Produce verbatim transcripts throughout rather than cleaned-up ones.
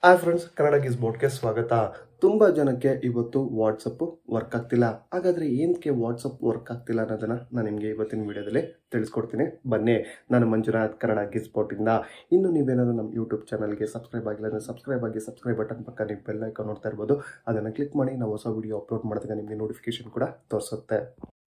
Hi friends, Kannada ಗೀಸ್ ಬೋರ್ಡ್ಗೆ ಸ್ವಾಗತ. ತುಂಬ ಜನಕ್ಕೆ ಇವತ್ತು ವಾಟ್ಸಪ್ ವರ್ಕ್ ಆಗ್ತಿಲ್ಲ. ಹಾಗಾದರೆ ಏನಕ್ಕೆ ವಾಟ್ಸಪ್ ವರ್ಕ್ ಆಗ್ತಿಲ್ಲ ಅನ್ನೋದನ್ನು ನಾನು ನಿಮಗೆ ಇವತ್ತಿನ ವಿಡಿಯೋದಲ್ಲಿ ತಿಳಿಸ್ಕೊಡ್ತೀನಿ. ಬನ್ನಿ, ನಾನು ಮಂಜುನಾಥ್, ಕನ್ನಡ ಗೀಸ್ ಬೋರ್ಡಿಂದ. ಇನ್ನು ನೀವೇನಾದರೂ ನಮ್ಮ ಯೂಟ್ಯೂಬ್ ಚಾನಲ್ಗೆ ಸಬ್ಸ್ಕ್ರೈಬ್ ಆಗಿಲ್ಲ ಅಂದರೆ ಸಬ್ಸ್ಕ್ರೈಬ್ ಆಗಿ, ಸಬ್ಸ್ಕ್ರೈಬ್ ಬಟನ್ ಪಕ್ಕ ನೀವು ಬೆಲ್ ಐಕಾನ್ ನೋಡ್ತಾ ಇರ್ಬೋದು. ಅದನ್ನು ಕ್ಲಿಕ್ ಮಾಡಿ ನಾವು ಹೊಸ ವಿಡಿಯೋ ಅಪ್ಲೋಡ್ ಮಾಡಿದಾಗ ನಿಮಗೆ ನೋಟಿಫಿಕೇಶನ್ ಕೂಡ ತೋರಿಸುತ್ತೆ.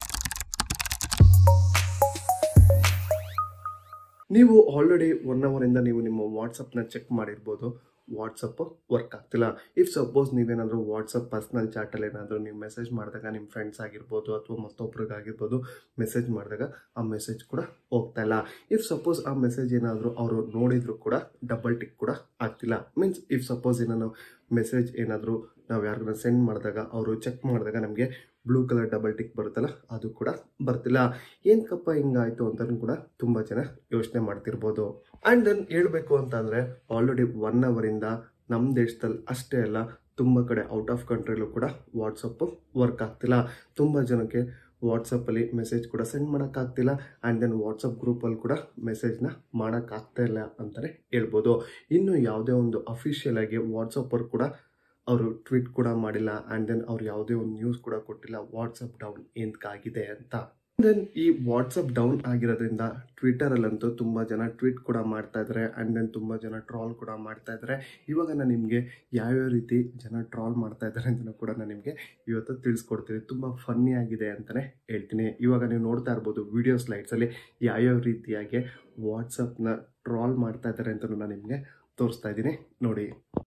ನೀವು ಆಲ್ರೆಡಿ ಒನ್ ಅವರಿಂದ ನೀವು ನಿಮ್ಮ ವಾಟ್ಸಪ್ನ ಚೆಕ್ ಮಾಡಿರ್ಬೋದು. ವಾಟ್ಸಪ್ ವರ್ಕ್ ಆಗ್ತಿಲ್ಲ. ಇಫ್ ಸಪೋಸ್ ನೀವೇನಾದರೂ ವಾಟ್ಸಪ್ ಪರ್ಸ್ನಲ್ ಚಾಟಲ್ಲಿ ಏನಾದರೂ ನೀವು ಮೆಸೇಜ್ ಮಾಡಿದಾಗ ನಿಮ್ಮ ಫ್ರೆಂಡ್ಸ್ ಆಗಿರ್ಬೋದು ಅಥವಾ ಮತ್ತೊಬ್ರಿಗಾಗಿರ್ಬೋದು ಮೆಸೇಜ್ ಮಾಡಿದಾಗ ಆ ಮೆಸೇಜ್ ಕೂಡ ಹೋಗ್ತಾ ಇಲ್ಲ. ಇಫ್ ಸಪೋಸ್ ಆ ಮೆಸೇಜ್ ಏನಾದರೂ ಅವರು ನೋಡಿದ್ರು ಕೂಡ ಡಬಲ್ ಟಿಕ್ ಕೂಡ ಆಗ್ತಿಲ್ಲ. ಮೀನ್ಸ್ ಇಫ್ ಸಪೋಸ್ ಏನಾದ್ರು ಮೆಸೇಜ್ ಏನಾದರೂ ನಾವು ಯಾರಿಗಾರ ಸೆಂಡ್ ಮಾಡಿದಾಗ ಅವರು ಚೆಕ್ ಮಾಡಿದಾಗ ನಮಗೆ ಬ್ಲೂ ಕಲರ್ ಡಬಲ್ ಟಿಕ್ ಬರುತ್ತಲ್ಲ, ಅದು ಕೂಡ ಬರ್ತಿಲ್ಲ. ಏನಕ್ಕಪ್ಪ ಹಿಂಗಾಯಿತು ಅಂತಲೂ ಕೂಡ ತುಂಬ ಜನ ಯೋಚನೆ ಮಾಡ್ತಿರ್ಬೋದು. ಆ್ಯಂಡ್ ದೆನ್ ಹೇಳಬೇಕು ಅಂತಂದರೆ ಆಲ್ರೆಡಿ ಒನ್ ಅವರಿಂದ ನಮ್ಮ ದೇಶದಲ್ಲಿ ಅಷ್ಟೇ ಅಲ್ಲ, ತುಂಬ ಕಡೆ ಔಟ್ ಆಫ್ ಕಂಟ್ರಿಲೂ ಕೂಡ ವಾಟ್ಸಪ್ಪು ವರ್ಕ್ ಆಗ್ತಿಲ್ಲ. ತುಂಬ ಜನಕ್ಕೆ ವಾಟ್ಸಪ್ಪಲ್ಲಿ ಮೆಸೇಜ್ ಕೂಡ ಸೆಂಡ್ ಮಾಡೋಕ್ಕಾಗ್ತಿಲ್ಲ. ಆ್ಯಂಡ್ ದೆನ್ ವಾಟ್ಸಪ್ ಗ್ರೂಪಲ್ಲಿ ಕೂಡ ಮೆಸೇಜ್ನ ಮಾಡೋಕ್ಕಾಗ್ತಾ ಇಲ್ಲ ಅಂತಲೇ ಹೇಳ್ಬೋದು. ಇನ್ನು ಯಾವುದೇ ಒಂದು ಅಫಿಷಿಯಲ್ ಆಗಿ ವಾಟ್ಸಪ್ಪರ್ ಕೂಡ ಅವರು ಟ್ವೀಟ್ ಕೂಡ ಮಾಡಿಲ್ಲ. ಆ್ಯಂಡ್ ದೆನ್ ಅವ್ರು ಯಾವುದೇ ಒಂದು ನ್ಯೂಸ್ ಕೂಡ ಕೊಟ್ಟಿಲ್ಲ ವಾಟ್ಸಪ್ ಡೌನ್ ಏನಕ್ಕಾಗಿದೆ ಅಂತ. ದೆನ್ ಈ ವಾಟ್ಸಪ್ ಡೌನ್ ಆಗಿರೋದ್ರಿಂದ ಟ್ವಿಟರಲ್ಲಂತೂ ತುಂಬ ಜನ ಟ್ವೀಟ್ ಕೂಡ ಮಾಡ್ತಾ ಇದ್ದಾರೆ. ಆ್ಯಂಡ್ ದೆನ್ ತುಂಬ ಜನ ಟ್ರಾಲ್ ಕೂಡ ಮಾಡ್ತಾ ಇದ್ದಾರೆ. ಇವಾಗ ನಾನು ನಿಮಗೆ ಯಾವ್ಯಾವ ರೀತಿ ಜನ ಟ್ರಾಲ್ ಮಾಡ್ತಾ ಇದ್ದಾರೆ ಅಂತಲೂ ಕೂಡ ನಾನು ನಿಮಗೆ ಇವತ್ತು ತಿಳಿಸ್ಕೊಡ್ತೀನಿ. ತುಂಬ ಫನ್ನಿ ಆಗಿದೆ ಅಂತಲೇ ಹೇಳ್ತೀನಿ. ಇವಾಗ ನೀವು ನೋಡ್ತಾ ಇರ್ಬೋದು ವಿಡಿಯೋ ಸ್ಲೈಡ್ಸಲ್ಲಿ ಯಾವ್ಯಾವ ರೀತಿಯಾಗಿ ವಾಟ್ಸಪ್ನ ಟ್ರಾಲ್ ಮಾಡ್ತಾ ಇದ್ದಾರೆ ಅಂತಲೂ ನಾನು ನಿಮಗೆ ತೋರಿಸ್ತಾ ಇದ್ದೀನಿ, ನೋಡಿ.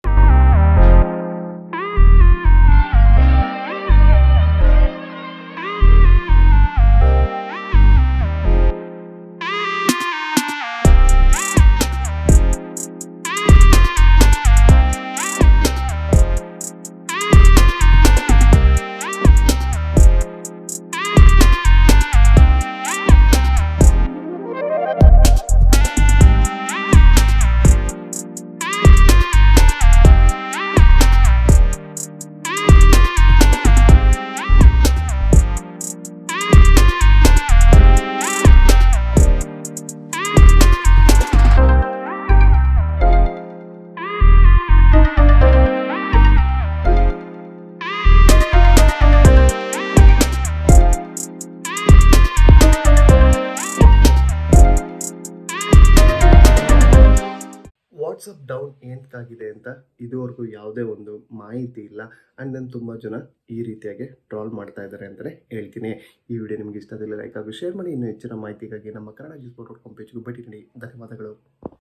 ವಾಟ್ಸಪ್ ಡೌನ್ ಏನಕ್ಕಾಗಿದೆ ಅಂತ ಇದುವರೆಗೂ ಯಾವುದೇ ಒಂದು ಮಾಹಿತಿ ಇಲ್ಲ. ಆ್ಯಂಡ್ ದೆನ್ ತುಂಬ ಜನ ಈ ರೀತಿಯಾಗಿ ಟ್ರಾಲ್ ಮಾಡ್ತಾ ಇದ್ದಾರೆ ಅಂತಲೇ ಹೇಳ್ತೀನಿ. ಈ ವಿಡಿಯೋ ನಿಮಗೆ ಇಷ್ಟ ಆದರೆ ಲೈಕ್ ಆಗಿ ಶೇರ್ ಮಾಡಿ. ಇನ್ನೂ ಹೆಚ್ಚಿನ ಮಾಹಿತಿಗಾಗಿ ನಮ್ಮ ಕನ್ನಡ ಗೀಸ್ ಬೋರ್ಡ್ ಡಾಟ್ ಕಾಮ್ ಪೇಜ್ಗೆ ಭೇಟಿ ನೀಡಿ. ಧನ್ಯವಾದಗಳು.